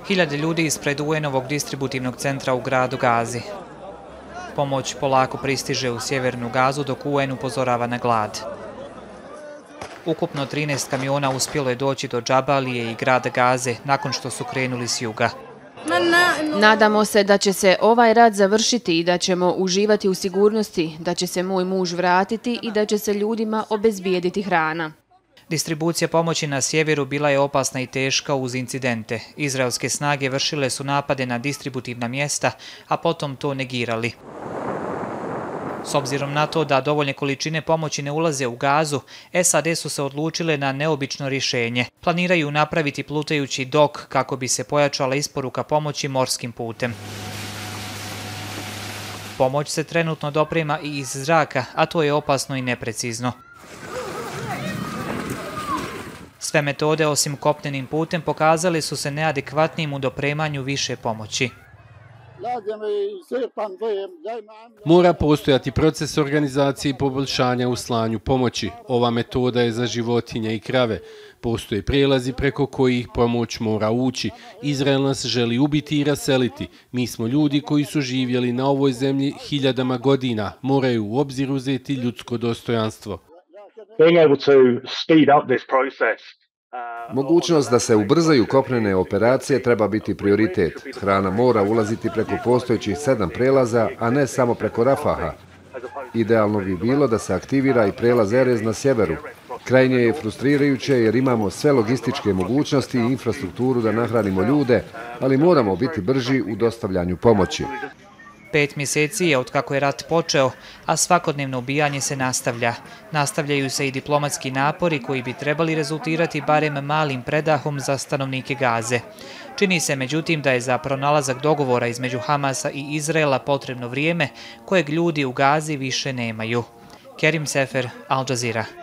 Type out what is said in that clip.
Hiljade ljudi ispred UN-ovog distributivnog centra u gradu Gazi. Pomoć polako pristiže u sjevernu Gazu dok UN upozorava na glad. Ukupno 13 kamiona uspjelo je doći do Džabalije i grada Gaze nakon što su krenuli s juga. Nadamo se da će se ovaj rat završiti i da ćemo uživati u sigurnosti, da će se moj muž vratiti i da će se ljudima obezbijediti hrana. Distribucija pomoći na sjeveru bila je opasna i teška uz incidente. Izraelske snage vršile su napade na distributivna mjesta, a potom to negirali. S obzirom na to da dovoljne količine pomoći ne ulaze u Gazu, SAD su se odlučile na neobično rješenje. Planiraju napraviti plutajući dok kako bi se pojačala isporuka pomoći morskim putem. Pomoć se trenutno doprema i iz zraka, a to je opasno i neprecizno. Sve metode osim kopnenim putem pokazale su se neadekvatnim u dopremanju više pomoći. Mora postojati proces organizacije i poboljšanja u slanju pomoći. Ova metoda je za životinje i krave. Postoje prijelazi preko kojih pomoć mora ući. Izrael nas želi ubiti i raseliti. Mi smo ljudi koji su živjeli na ovoj zemlji hiljadama godina. Moraju u obzir uzeti ljudsko dostojanstvo. Mogućnost da se ubrzaju kopnene operacije treba biti prioritet. Hrana mora ulaziti preko postojećih 7 prelaza, a ne samo preko Rafaha. Idealno bi bilo da se aktivira i prelaz Erez na sjeveru. Krajnje je frustrirajuće jer imamo sve logističke mogućnosti i infrastrukturu da nahranimo ljude, ali moramo biti brži u dostavljanju pomoći. 5 mjeseci je otkako je rat počeo, a svakodnevno ubijanje se nastavlja. Nastavljaju se i diplomatski napori koji bi trebali rezultirati barem malim predahom za stanovnike Gaze. Čini se međutim da je za pronalazak dogovora između Hamasa i Izraela potrebno vrijeme kojeg ljudi u Gazi više nemaju. Kerim Sefer, Al Jazeera.